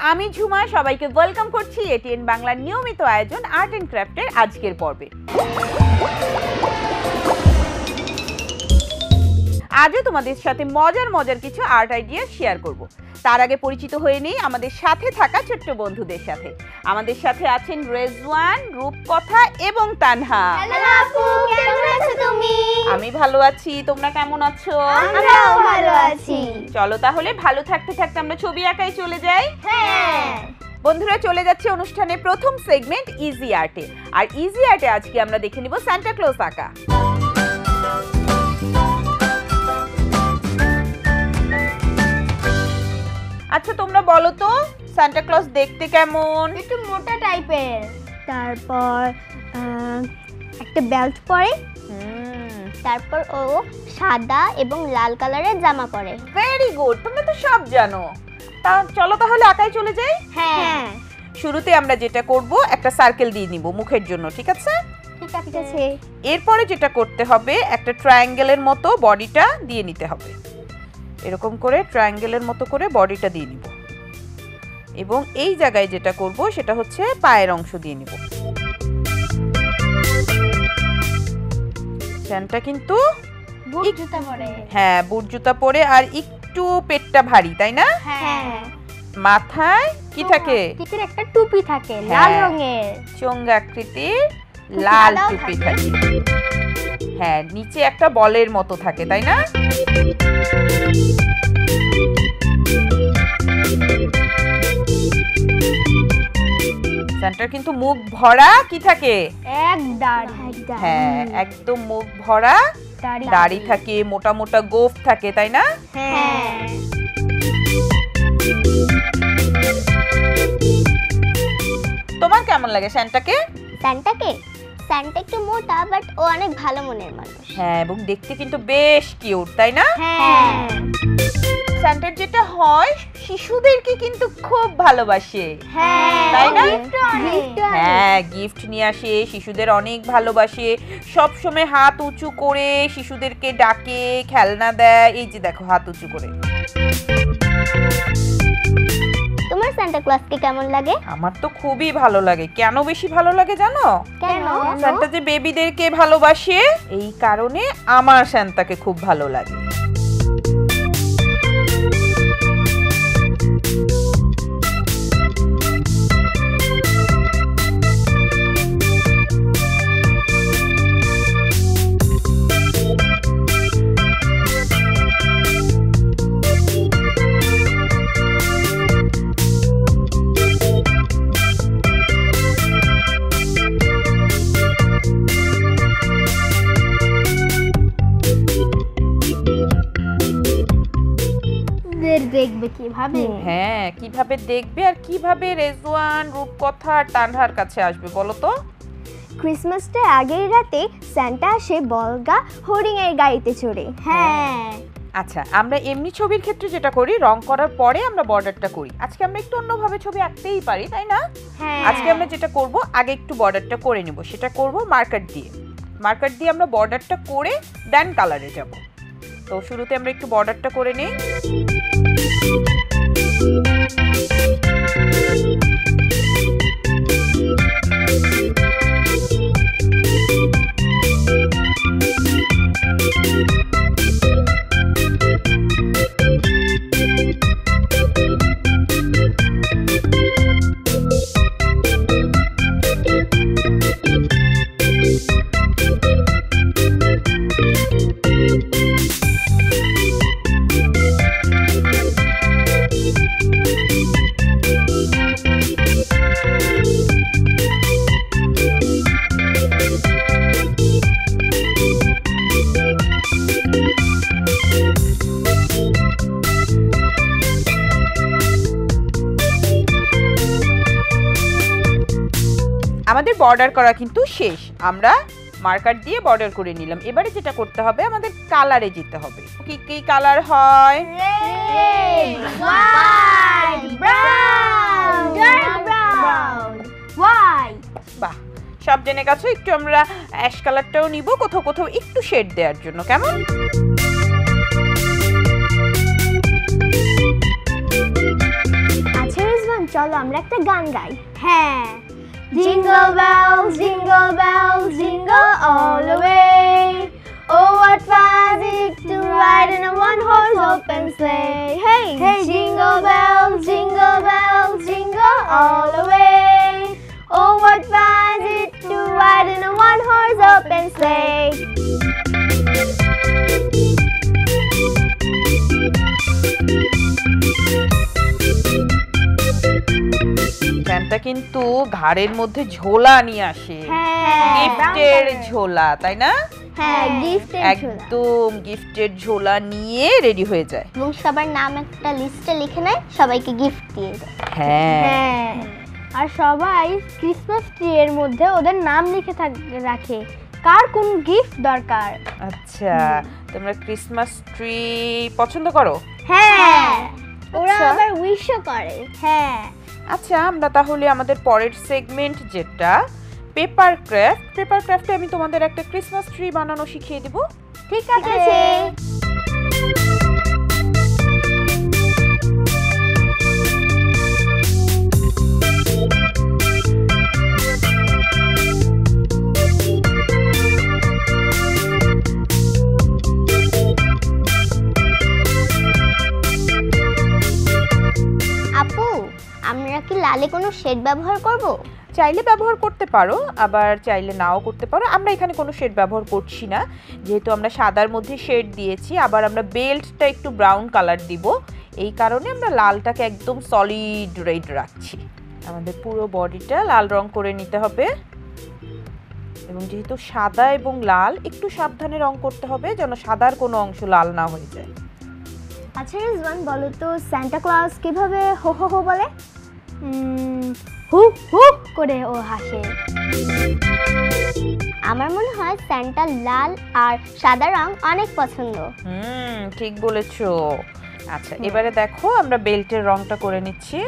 আমি ঝুমা সবাইকে ওয়েলকাম করছি এটিএন বাংলার নিয়মিত আয়োজন আর্ট এন্ড ক্রাফটের আজকের পর্বে। আজও তোমাদের সাথে মজার কিছু আর্ট আইডিয়া শেয়ার করব। তার আগে পরিচিত হয়ে নেই আমাদের সাথে থাকা ছোট্ট বন্ধুদের সাথে। আমাদের সাথে আছেন রেজওয়ান, রূপকথা এবং তানহা। হ্যালো আপু, কেমন আছো তুমি? আমি ভালো আছি, তোমরা কেমন আছো? আমরাও ভালো আছি। চলো তাহলে ভালো থাকতে থাকতে আমরা ছবি আঁকায় চলে যাই। হ্যাঁ বন্ধুরা, চলে যাচ্ছে অনুষ্ঠানের প্রথম সেগমেন্ট ইজি আর্টে। আর ইজি আর্টে আজকে আমরা দেখে নিব সান্টা ক্লজ আঁকা। আচ্ছা তোমরা বলো তো সান্টা ক্লজ দেখতে কেমন? একটু মোটা টাইপের, তারপর একটা বেল্ট পরে, তারপর ও সাদা এবং লাল কালারের জামা পরে। ভেরি গুড, তোমরা তো সব জানো। চলো তাহলে আঁকায় চলে যাই। হ্যাঁ, শুরুতে আমরা যেটা করব একটা সার্কেল দিয়ে নিব মুখের জন্য, ঠিক আছে? ঠিক আছে। এরপরে যেটা করতে হবে একটা ট্রায়াঙ্গেলের মতো বডিটা দিয়ে নিতে হবে। এরকম করে ট্রায়াঙ্গেলের মতো করে বডিটা দিয়ে নিব এবং এই জায়গায় যেটা করব সেটা হচ্ছে পায়ের অংশ দিয়ে নিব। স্যান্টা কিন্তু বুট জুতা পরে। হ্যাঁ, বুট জুতা পরে আর একটু পেটটা ভারী, তাই না? হ্যাঁ, মাথায় কি থাকে? পিঠের একটা টুপি থাকে লাল রঙের, চোঙাকৃতির লাল টুপি থাকে। হ্যাঁ, নিচে একটা বলের মতো থাকে, তাই না? সেন্টার কিন্তু মুখ ভরা কি থাকে? এক দাড়ি। হ্যাঁ, একদম মুখ ভরা দাড়ি থাকে, মোটা মোটা গোঁফ থাকে, তাই না? হ্যাঁ। তোমার কেমন লাগে স্যান্টাকে? স্যান্টা একটু মোটা, বাট ও অনেক ভালো মনের মানুষ। হ্যাঁ, এবং দেখতে কিন্তু বেশ কিউট, তাই না? হ্যাঁ। স্যান্টার যেটা হয় শিশুদেরকে কিন্তু খুব ভালোবাসে, হ্যাঁ, তাই না? হ্যাঁ, গিফট নিয়ে আসে, শিশুদের অনেক ভালোবাসে, সব সময় হাত উঁচু করে শিশুদেরকে ডাকে, খেলনা দেয়। এই যে দেখো হাত উঁচু করে। তোমার সান্টা ক্লজকে কেমন লাগে? আমার তো খুবই ভালো লাগে। কেন বেশি ভালো লাগে জানো? কেন? সান্টা যে বেবিদেরকে ভালোবাসে, এই কারণে আমার সান্তাকে খুব ভালো লাগে। দেখবে কিভাবে? হ্যাঁ, কিভাবে দেখবে আর কিভাবে রেজওয়ান, রূপকথা আর তানহার কাছে আসবে বলো তো? ক্রিসমাসটা আগের রাতে সান্টা আসে বলগা হরিণের গাড়িতে চড়ে। হ্যাঁ। আচ্ছা, আমরা এমনি ছবির ক্ষেত্রে যেটা করি রং করার পরে আমরা বর্ডারটা করি। আজকে আমরা একটু অন্যভাবে ছবি আঁকতেই পারি, তাই না? হ্যাঁ। আজকে আমরা যেটা করব আগে একটু বর্ডারটা করে নেব। সেটা করব মার্কার দিয়ে। মার্কার দিয়ে আমরা বর্ডারটা করে দেন কালারে যাব। তো শুরুতে আমরা একটু বর্ডারটা করে নেই। আমাদের বর্ডার করা কিন্তু শেষ। আমরা মার্কার দিয়ে বর্ডার করে নিলাম। এবারে যেটা করতে হবে আমাদের কালারে যেতে হবে। কি কি কালার হয়? Red, white, brown, dark brown, white. বাহ, সব জেনে গেছো। একটু আমরা অ্যাশ কালারটাও নিব কোথাও কোথাও একটু শেড দেওয়ার জন্য, কেমন? আচ্ছা রিজওয়ান, চলো আমরা একটা গান গাই। হ্যাঁ, Jingle bells, jingle bells, jingle all the way. Oh, what fun it to ride in a one-horse open sleigh. Hey, hey, jingle bells, jingle all the way. Oh, what fun it to ride in a one-horse open sleigh. Santa কিন্তু ঘাড়ের মধ্যে ঝোলা নিয়ে আসে, গিফটের ঝোলা, তাই না? হ্যাঁ, গিফটের ঝোলা, একদম গিফটের ঝোলা নিয়ে রেডি হয়ে যায় এবং সবার নাম একটা লিস্টে লিখে নেয়, সবাইকে গিফট দিয়ে দেয়। হ্যাঁ, আর সবাই ক্রিসমাস ট্রি এর মধ্যে ওদের নাম লিখে রাখে কার কোন গিফট দরকার। আচ্ছা, তোমরা ক্রিসমাস ট্রি পছন্দ করো? হ্যাঁ, ওরা আবার উইশও করে। হ্যাঁ, আচ্ছা, আমরা তাহলে আমাদের পরের সেগমেন্ট যেটা পেপার ক্রাফটে আমি তোমাদের একটা ক্রিসমাস ট্রি বানানো শিখিয়ে দেব। ঠিক আছে। আপু, আমরা কি লালে কোনো শেড ব্যবহার করব? চাইলে ব্যবহার করতে পারো, আবার চাইলে নাও করতে পারো। আমরা এখানে কোনো শেড ব্যবহার করছি না, যেহেতু আমরা সাদার মধ্যে শেড দিয়েছি। আবার আমরা বেল্টটা একটু ব্রাউন কালার দিব, এই কারণে আমরা লালটাকে একদম সলিড রেড রাখছি। আমাদের পুরো বডিটা লাল রং করে নিতে হবে, এবং যেহেতু সাদা এবং লাল, একটু সাবধানে রং করতে হবে যেন সাদার কোনো অংশ লাল না হয়ে যায়। আচ্ছা রিজওয়ান, বলো তো সান্টা ক্লজ কিভাবে হো হো হো বলে? হু হু করে ও হাসে। আমার মনে হয় সান্টা লাল আর সাদা রং অনেক পছন্দ। ঠিক বলেছো। আচ্ছা, এবারে দেখো আমরা বেল্টের রংটা করে নিচ্ছি।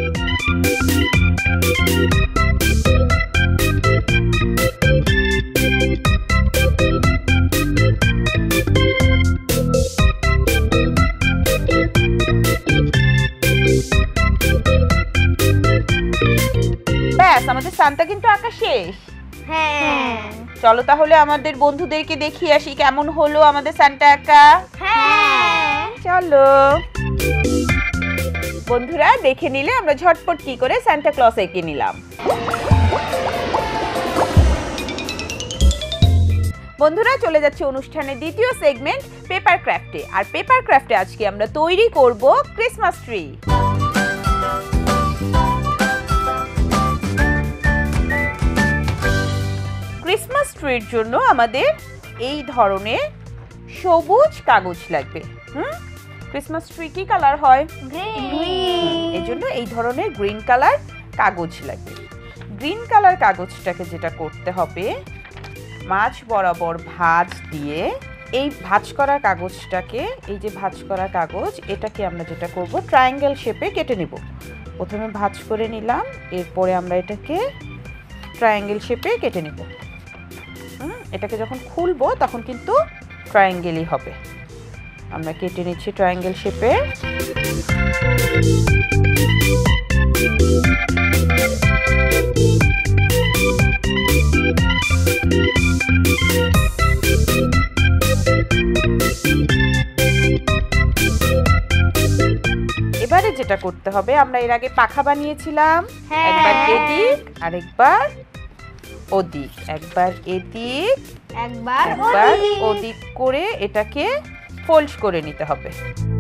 ব্যাস, আমাদের সান্তা কিন্তু আঁকা শেষ। হ্যাঁ, চলো তাহলে আমাদের বন্ধুদেরকে দেখিয়ে আসি কেমন হলো আমাদের সান্টা আঁকা। হ্যাঁ, চলো বন্ধুরা, দেখে নিলে আমরা ঝটপট কি করে সান্টা ক্লজ এঁকে নিলাম। বন্ধুরা, চলে যাচ্ছে অনুষ্ঠানের দ্বিতীয় সেগমেন্ট পেপার ক্রাফটে। আর পেপার ক্রাফটে আজকে আমরা তৈরি করব ক্রিসমাস ট্রি। ক্রিসমাস ট্রির জন্য আমাদের এই ধরনের সবুজ কাগজ লাগবে। ক্রিসমাস ট্রি কি কালার হয়? গ্রিন। এজন্য এই ধরনের গ্রিন কালার কাগজ লাগবে। গ্রিন কালার কাগজটাকে যেটা করতে হবে, মাঝ বরাবর ভাঁজ দিয়ে এই ভাঁজ করা কাগজটাকে, এই যে ভাঁজ করা কাগজ, এটাকে আমরা যেটা করব ট্রায়াঙ্গেল শেপে কেটে নেব। প্রথমে ভাঁজ করে নিলাম, এরপরে আমরা এটাকে ট্রায়াঙ্গেল শেপে কেটে নেব। এটাকে যখন খুলবো তখন কিন্তু ট্রায়াঙ্গেলই হবে। আমরা কেটে নিচ্ছি ট্রায়াঙ্গেল শেপে। এবারে যেটা করতে হবে, আমরা এর আগে পাখা বানিয়েছিলাম, একবার এদিক আরেকবার ওদিক, একবার এদিক একবার ওদিক করে এটাকে ফোল্ড করে নিতে হবে।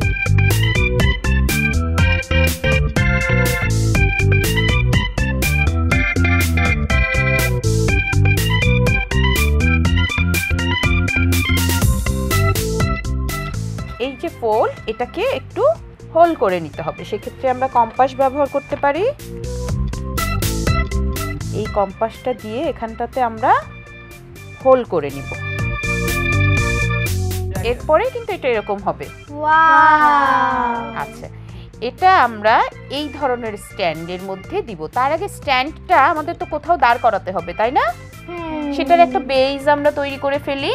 এই যে ফোল্ড, এটাকে একটু হোল করে নিতে হবে। সেক্ষেত্রে আমরা কম্পাস ব্যবহার করতে পারি। এই কম্পাসটা দিয়ে এখানটাতে আমরা হোল করে নিব। এরপরে কিন্তু এটা এরকম হবে। আচ্ছা, এটা আমরা এই ধরনের স্ট্যান্ডের মধ্যে দিব। তার আগে স্ট্যান্ডটা আমাদের তো কোথাও দাঁড় করাতে হবে, তাই না? সেটার একটা বেজ আমরা তৈরি করে ফেলি।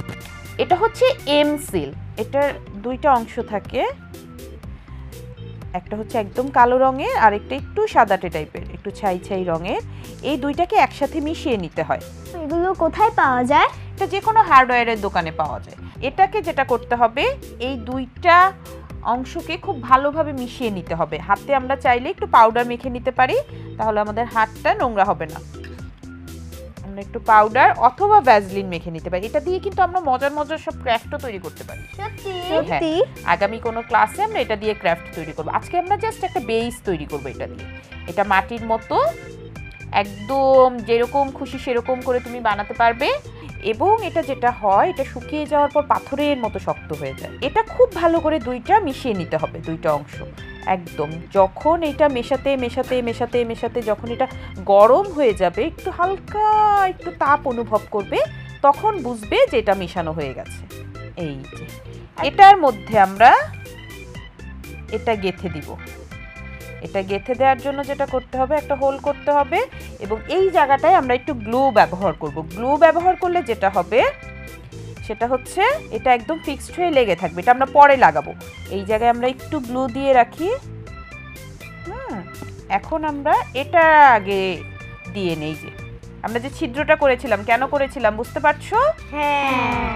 এটা হচ্ছে এম সিল। এটার দুইটা অংশ থাকে, একটা হচ্ছে একদম কালো রঙের আর একটা একটু সাদাটে টাইপের, একটু ছাই ছাই রঙের। এই দুইটাকে একসাথে মিশিয়ে নিতে হয়। এগুলো কোথায় পাওয়া যায়? এটা যে কোনো হার্ডওয়্যারের দোকানে পাওয়া যায়। এটাকে যেটা করতে হবে, এই দুইটা অংশকে খুব ভালোভাবে মিশিয়ে নিতে হবে। হাতে আমরা চাইলে একটু পাউডার মেখে নিতে পারি, তাহলে আমাদের হাতটা নোংরা হবে না। আমরা একটু পাউডার অথবা ভ্যাসলিন মেখে নিতে পারি। এটা দিয়ে কিন্তু আমরা মজার মজার সব ক্রাফটও তৈরি করতে পারি। সত্যি? আগামী কোনো ক্লাসে আমরা এটা দিয়ে ক্রাফট তৈরি করব। আজকে আমরা জাস্ট একটা বেস তৈরি করব এটা দিয়ে। এটা মাটির মতো একদম যেরকম খুশি সেরকম করে তুমি বানাতে পারবে। এবং এটা যেটা হয়, এটা শুকিয়ে যাওয়ার পর পাথরের মতো শক্ত হয়ে যায়। এটা খুব ভালো করে দুইটা মিশিয়ে নিতে হবে, দুইটা অংশ একদম। যখন এটা মেশাতে মেশাতে মেশাতে মেশাতে যখন এটা গরম হয়ে যাবে, একটু হালকা একটু তাপ অনুভব করবে, তখন বুঝবে যে এটা মেশানো হয়ে গেছে। এই যে এটার মধ্যে আমরা এটা গেঁথে দিব। এটা গেঁথে দেওয়ার জন্য যেটা করতে হবে, একটা হোল করতে হবে এবং এই জায়গাটায় আমরা একটু গ্লু ব্যবহার করব। গ্লু ব্যবহার করলে যেটা হবে সেটা হচ্ছে এটা একদম ফিক্সড হয়ে লেগে থাকবে। এটা আমরা পরে লাগাবো। এই জায়গায় আমরা একটু গ্লু দিয়ে রাখি। এখন আমরা এটা আগে দিয়ে নেই। যে আমরা যে ছিদ্রটা করেছিলাম, কেন করেছিলাম বুঝতে পারছো? হ্যাঁ।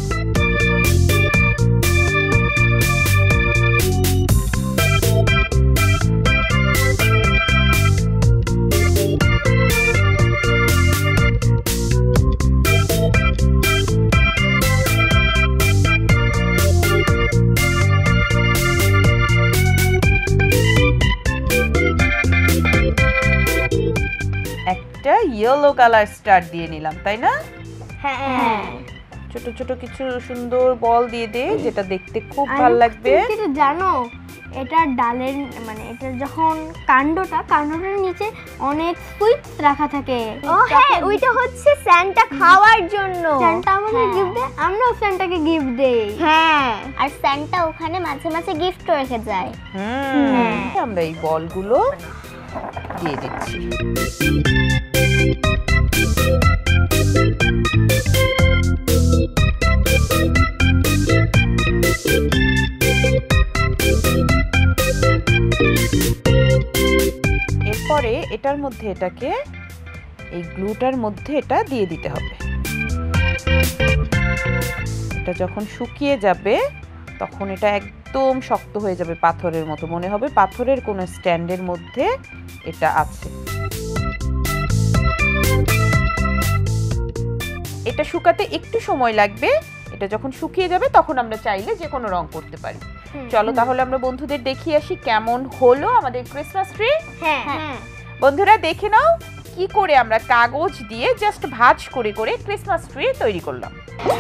একটা ইয়েলো কালার স্টার দিয়ে নিলাম, তাই না? হ্যাঁ। ছোট ছোট কিছু সুন্দর বল দিয়ে দে, যেটা দেখতে খুব ভালো লাগবে। কিন্তু জানো, এটা ডালের মানে এটা যখন কাণ্ডটার নিচে অনেক সুইটস রাখা থাকে। ও হ্যাঁ, ওইটা হচ্ছে স্যান্টা খাওয়ার জন্য। স্যান্টা আমাদের গিফট দেয়, আমরাও স্যান্টাকে গিফট দেই। হ্যাঁ, আর স্যান্টা ওখানে মাঝে মাঝে গিফট রেখে যায়। আমরা এই বলগুলো দিয়ে দিচ্ছি। এরপরে এটার মধ্যে এটাকে এই গ্লুটার মধ্যে এটা দিয়ে দিতে হবে। এটা যখন শুকিয়ে যাবে তখন এটা একদম শক্ত হয়ে যাবে, পাথরের মতো মনে হবে পাথরের কোনো স্ট্যান্ডের মধ্যে এটা আছে। এটা শুকাতে একটু সময় লাগবে। এটা যখন শুকিয়ে যাবে তখন আমরা চাইলে যে কোনো রং করতে পারি। চলো তাহলে আমরা বন্ধুদের দেখিয়ে আসি কেমন হলো আমাদের ক্রিসমাস ট্রি। হ্যাঁ, বন্ধুরা দেখে নাও কি করে আমরা কাগজ দিয়ে জাস্ট ভাঁজ করে করে ক্রিসমাস ট্রি তৈরি করলাম।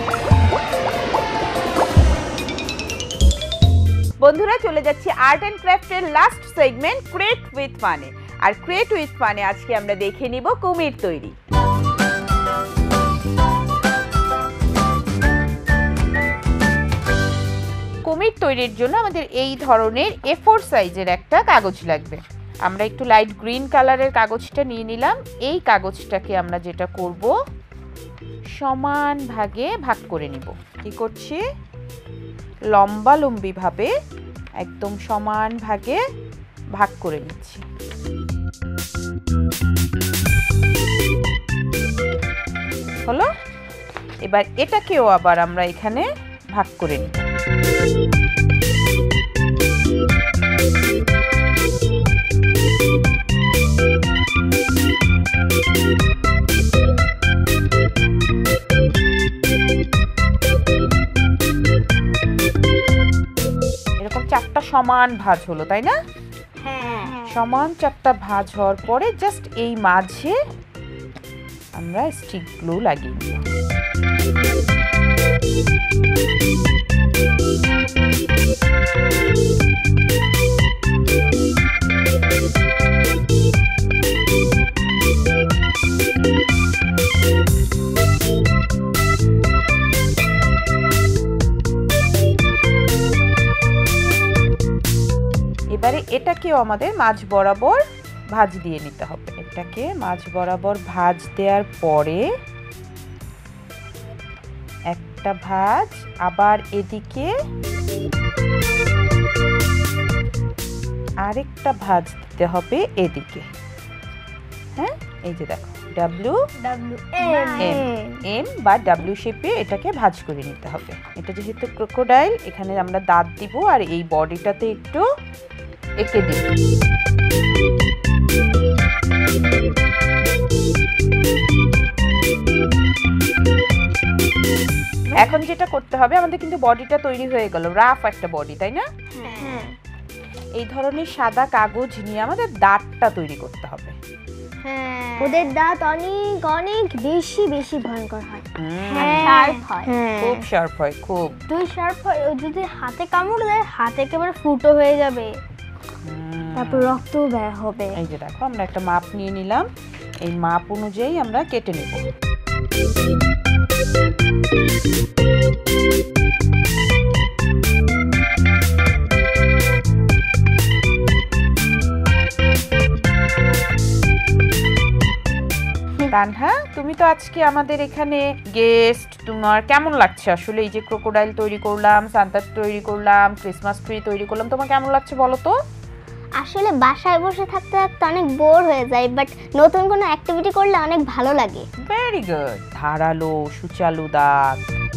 বন্ধুরা চলে যাচ্ছি আর্ট এন্ড ক্রাফটের লাস্ট সেগমেন্ট ক্রিয়েট উইথ ফানে। আর ক্রিয়েট উইথ ফানে আজকে আমরা দেখে নিব কুমির তৈরি। কুমির তৈরির জন্য আমাদের এই ধরনের A4 সাইজের একটা কাগজ লাগবে। আমরা একটু লাইট গ্রিন কালারের কাগজটা নিয়ে নিলাম। এই কাগজটাকে আমরা যেটা করব, সমান ভাগে ভাগ করে নিব। কি করছি, লম্বা লম্বি ভাবে একদম সমান ভাগে ভাগ করে নিচ্ছি। হলো, এবার এটাকেও আবার আমরা এখানে ভাগ করে নিব। এরকম চারটা সমান ভাঁজ হলো, তাই না? হ্যাঁ, সমান চারটা ভাঁজ হওয়ার পরে জাস্ট এই মাঝে আমরা স্টিক গ্লু লাগিয়ে দিই। এবারে এটাকেও আমাদের মাঝ বরাবর ভাঁজ দিয়ে নিতে হবে। এটাকে মাঝ বরাবর ভাঁজ দেওয়ার পরে একটা ভাঁজ আবার এদিকে আরেকটা ভাঁজ দিতে হবে এদিকে। হ্যাঁ, এই যে দেখো ডাব্লিউ এম বা ডাব্লিউ শেপে এটাকে ভাঁজ করে নিতে হবে। এটা যেহেতু ক্রোকোডাইল, এখানে আমরা দাঁত দিব আর এই বডিটাতে একটু এঁকে দিব। এখন যেটা করতে হবে, আমাদের কিন্তু বডিটা তৈরি হয়ে গেল, রাফ একটা বডি, তাই না? হ্যাঁ। এই ধরনের সাদা কাগজ নিয়ে আমাদের দাঁতটা তৈরি করতে হবে। হ্যাঁ, ওদের দাঁত অনেক অনেক বেশি বেশি ভয়ঙ্কর হয়। শার্প হয়, খুব শার্প হয়, খুব। দুই শার্প হয়, ও যদি হাতে কামড় দেয় হাতে একেবারে ফুটো হয়ে যাবে, তারপর রক্তও বের হবে। এই যে দেখো আমরা একটা মাপ নিয়ে নিলাম, এই মাপ অনুযায়ী আমরা কেটে নেব। তানহা, তুমি তো আজকে আমাদের এখানে গেস্ট, তোমার কেমন লাগছে আসলে? এই যে ক্রোকোডাইল তৈরি করলাম, সান্তা তৈরি করলাম, ক্রিসমাস ট্রি তৈরি করলাম, তোমার কেমন লাগছে বলো তো? আসলে বাসায় বসে থাকতে থাকতে অনেক বোর হয়ে যায়, বাট নতুন কোনো অ্যাক্টিভিটি করলে অনেক ভালো লাগে। Very good. ধারালো সুচালু দাঁত,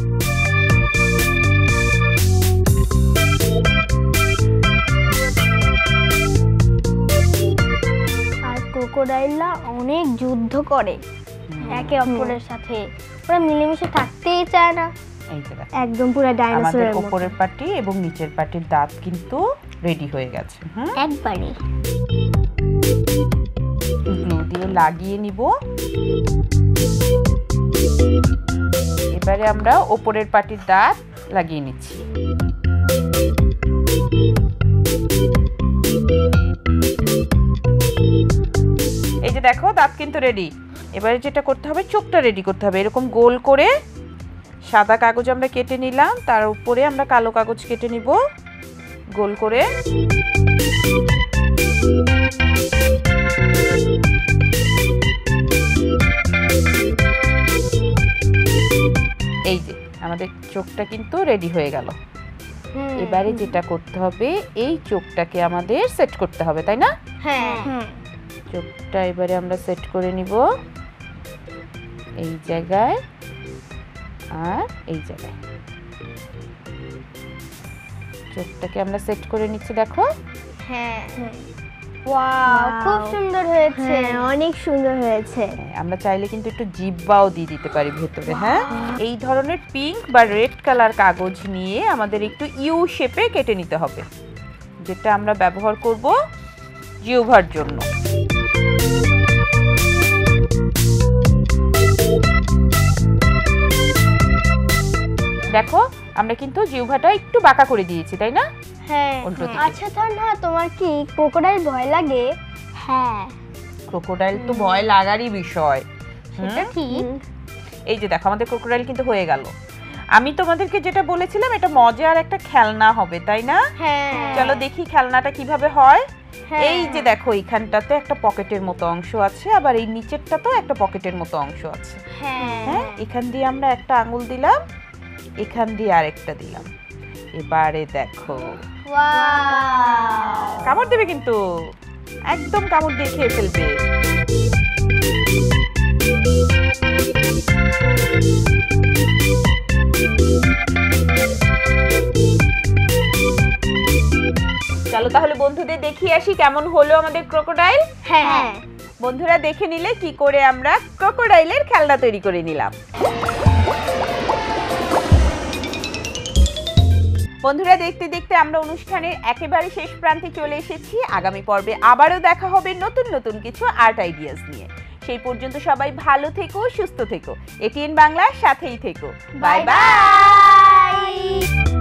আর ক্রোকোডাইলরা অনেক যুদ্ধ করে একে অপরের সাথে, ওরা মিলেমিশে থাকতেই চায় না। এই যে দেখো একদম পুরো আমাদের ডাইনোসরের মতো। উপরের পাটি এবং নিচের পাটির দাঁত কিন্তু রেডি হয়ে গেছে। একবারে গ্লু দিয়ে লাগিয়ে নিব। এবারে আমরা উপরের পাটির দাঁত লাগিয়ে নিচ্ছি। এই যে দেখো দাঁত কিন্তু রেডি। এবারে যেটা করতে হবে, চোখটা রেডি করতে হবে। এরকম গোল করে সাদা কাগজ আমরা কেটে নিলাম, তার উপরে আমরা কালো কাগজ কেটে নিব গোল করে। এই যে আমাদের চোখটা কিন্তু রেডি হয়ে গেল। এবারে যেটা করতে হবে, এই চোখটাকে আমাদের সেট করতে হবে, তাই না? হ্যাঁ, চোখটা এবারে আমরা সেট করে নিব এই জায়গায় আর এই জায়গায়। চোখটাকে আমরা সেট করে নিচ্ছি, দেখো। হ্যাঁ, ওয়াও, খুব সুন্দর হয়েছে, অনেক সুন্দর হয়েছে। আমরা চাইলে কিন্তু একটু জিব্বাও দিয়ে দিতে পারি ভেতরে। হ্যাঁ, এই ধরনের পিঙ্ক বা রেড কালার কাগজ নিয়ে আমাদের একটু ইউ শেপে কেটে নিতে হবে, যেটা আমরা ব্যবহার করব জিহ্বার জন্য। দেখো আমরা কিন্তু জিহ্বাটা একটু বাঁকা করে দিয়েছি, তাই না? হ্যাঁ। উল্টো দিকে। আচ্ছা তানহা, তোমার কি ক্রোকোডাইল ভয় লাগে? হ্যাঁ, ক্রোকোডাইল তো ভয় লাগারই বিষয়। সেটা ঠিক। এই যে দেখো আমাদের ক্রোকোডাইল কিন্তু হয়ে গেল। আমি তোমাদেরকে যেটা বলেছিলাম, এটা মজার একটা খেলনা হবে, তাই না? হ্যাঁ, চলো দেখি খেলনাটা কিভাবে হয়। হ্যাঁ। এই যে দেখো এখানটাতে একটা পকেটের মতো অংশ আছে, আবার এই নিচেরটাতেও একটা পকেটের মতো অংশ আছে। হ্যাঁ, এখান দিয়ে আমরা একটা আঙুল দিলাম, এখান দিয়ে আরেকটা দিলাম। এবারে দেখো ওয়াও, কামড় দেবে কিন্তু, একদম কামড় দিয়ে খেয়ে ফেলবে। চলো তাহলে বন্ধুদের দেখিয়ে আসি কেমন হলো আমাদের ক্রোকোডাইল। হ্যাঁ। বন্ধুরা দেখে নিলে কি করে আমরা ক্রোকোডাইলের খেলনা তৈরি করে নিলাম। বন্ধুরা দেখতে দেখতে আমরা অনুষ্ঠানের একেবারে শেষ প্রান্তে চলে এসেছি। আগামী পর্বে আবারও দেখা হবে নতুন নতুন কিছু আর্ট আইডিয়াস নিয়ে। সেই পর্যন্ত সবাই ভালো থেকো, সুস্থ থেকো। এটিএন বাংলার সাথেই থেকো। Bye by.